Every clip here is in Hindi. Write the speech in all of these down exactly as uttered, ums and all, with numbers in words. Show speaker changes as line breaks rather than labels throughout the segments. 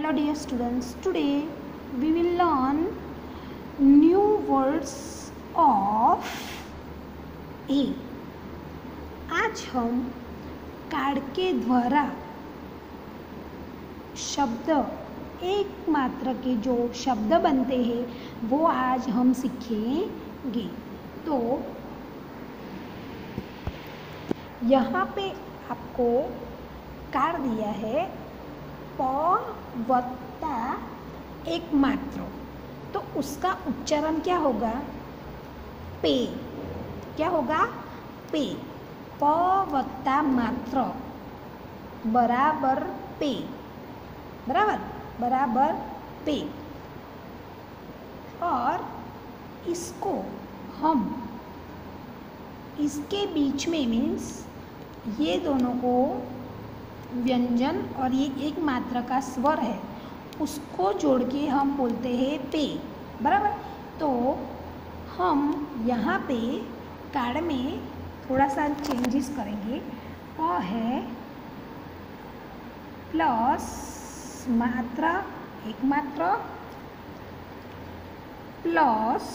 Hello dear students, today we will learn new words of A. आज हम कार्ड के द्वारा शब्द एक मात्र के जो शब्द बनते हैं वो आज हम सीखेंगे। तो यहाँ पे आपको कार्ड दिया है प वत्ता एक मात्र, तो उसका उच्चारण क्या होगा? पे। क्या होगा? पे। प वत्ता मात्र बराबर पे, बराबर बराबर पे। और इसको हम इसके बीच में मीन्स ये दोनों को व्यंजन और ये एक मात्रा का स्वर है उसको जोड़ के हम बोलते हैं पे, बराबर। तो हम यहाँ पे कार्ड में थोड़ा सा चेंजेस करेंगे। प है प्लस मात्रा एक मात्रा प्लस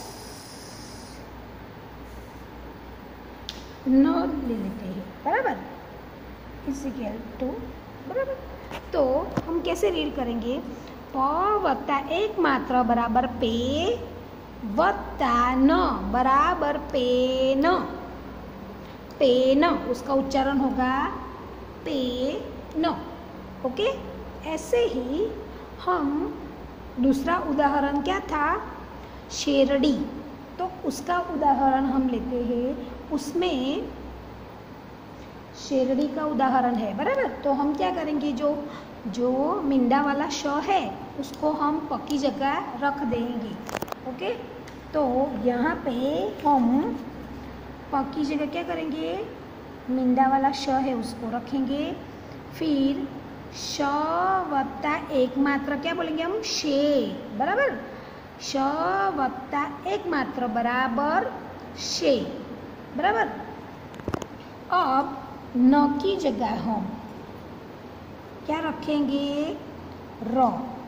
न ले लेते हैं, बराबर, इक्वल टू, बराबर। तो हम कैसे रीड करेंगे? प वत्ता एक मात्रा बराबर पे वत्ता न बराबर पे न, पे न, उसका उच्चारण होगा पे न। ओके, ऐसे ही हम दूसरा उदाहरण क्या था? शेरडी। तो उसका उदाहरण हम लेते हैं, उसमें शेरडी का उदाहरण है, बराबर। तो हम क्या करेंगे? जो जो मिंडा वाला श है उसको हम पक्की जगह रख देंगे। ओके, तो यहाँ पे हम पक्की जगह क्या करेंगे? मिंडा वाला श है उसको रखेंगे। फिर श वत्ता एक मात्रा क्या बोलेंगे हम? शे, बराबर। श वत्ता एक मात्रा बराबर शे, बराबर। अब न की जगह हम क्या रखेंगे? र,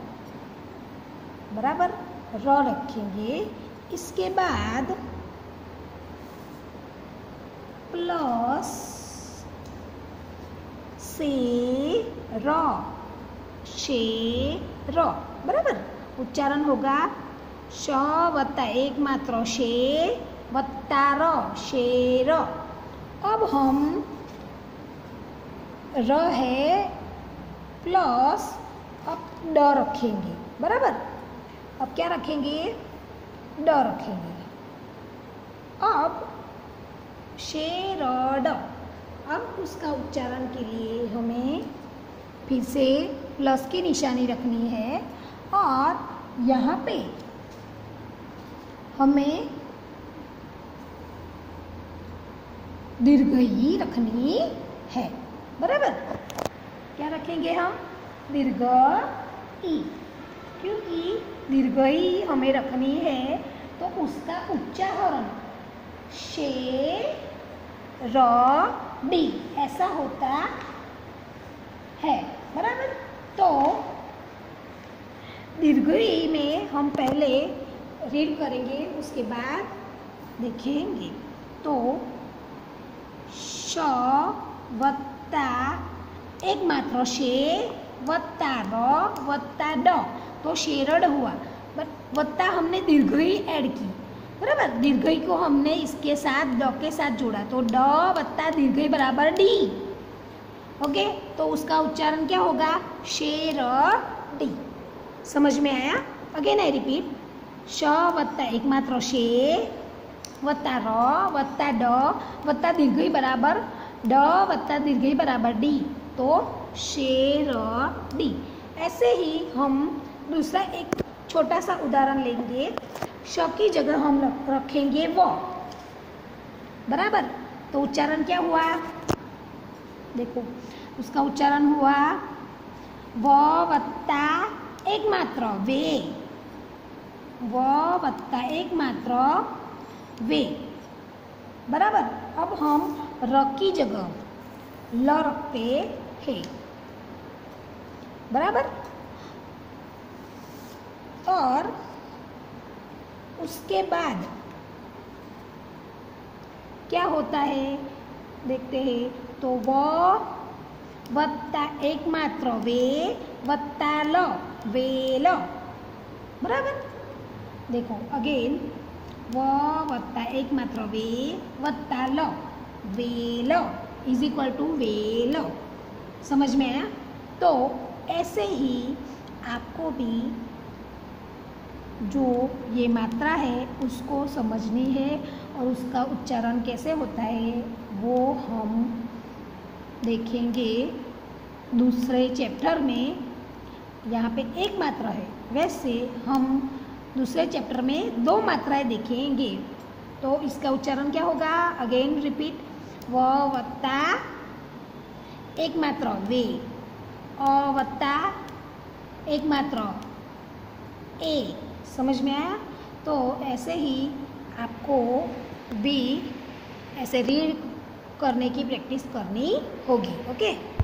बराबर, र रखेंगे। इसके बाद प्लस से र, शे र, बराबर। उच्चारण होगा श वत्ता एक मात्र शे वत्ता र, शेर। अब हम र है प्लस अब ड रखेंगे, बराबर। अब क्या रखेंगे? ड रखेंगे। अब शेर ड। अब उसका उच्चारण के लिए हमें फिर से प्लस की निशानी रखनी है और यहाँ पे हमें दीर्घई रखनी है, बराबर। क्या रखेंगे हम? दीर्घ ई, क्योंकि दीर्घ ई हमें रखनी है तो उसका उच्चारण शे र डी ऐसा होता है, बराबर। तो दीर्घ ई में हम पहले रीड करेंगे, उसके बाद देखेंगे। तो श वत्ता एक मात्र शे वत्ता र वत्ता ड, तो शेरड हुआ। बट वत्ता हमने दीर्घई ऐड की, बराबर। दीर्घई को हमने इसके साथ ड के साथ जोड़ा, तो ड वत्ता दीर्घई बराबर डी। ओके, तो उसका उच्चारण क्या होगा? शेर डी। समझ में आया? अगेन आई रिपीट, श वत्ता एक मात्र शे वत्ता र वत्ता ड वत्ता दीर्घई बराबर ड वत्ता दीर्घई बराबर डी, तो शेर डी। ऐसे ही हम दूसरा एक छोटा सा उदाहरण लेंगे। श की जगह हम रखेंगे व, बराबर। तो उच्चारण क्या हुआ? देखो, उसका उच्चारण हुआ व वत्ता एक मात्र वे, व वत्ता एक मात्र वे, बराबर। अब हम र की जगह ल रखते हैं, बराबर। उसके बाद क्या होता है देखते हैं। तो व वत्ता एक मात्र वे वत्ता ल वेल, बराबर। देखो अगेन, व वत्ता एक मात्र वे वत्ता ल well is equal to well. समझ में आया? तो ऐसे ही आपको भी जो ये मात्रा है उसको समझनी है और उसका उच्चारण कैसे होता है वो हम देखेंगे दूसरे चैप्टर में। यहाँ पे एक मात्रा है, वैसे हम दूसरे चैप्टर में दो मात्राएं देखेंगे। तो इसका उच्चारण क्या होगा? अगेन रिपीट, व वत्ता एक मात्रा वे, अ वत्ता एक मात्रा ए। समझ में आया? तो ऐसे ही आपको भी ऐसे रीड करने की प्रैक्टिस करनी होगी। ओके।